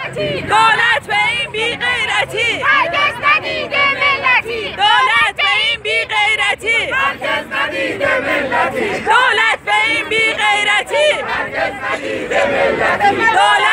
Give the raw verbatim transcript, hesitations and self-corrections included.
غیرتی، دولت به این بی غیرتی هرگز ندیده ملتی، دولت به این بی غیرتی هرگز ندیده ملتی، دولت به این بی غیرتی هرگز ندیده ملتی.